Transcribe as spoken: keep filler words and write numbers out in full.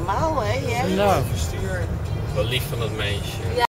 normaal, hè? Jij? Nou, Wel lief van dat meisje.